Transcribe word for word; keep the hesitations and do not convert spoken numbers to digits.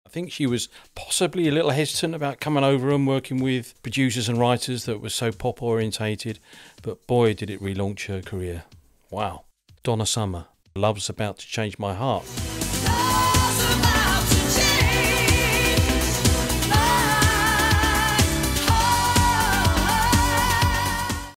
I think she was possibly a little hesitant about coming over and working with producers and writers that were so pop orientated, but boy did it relaunch her career. Wow. Donna Summer, Love's About to Change My Heart.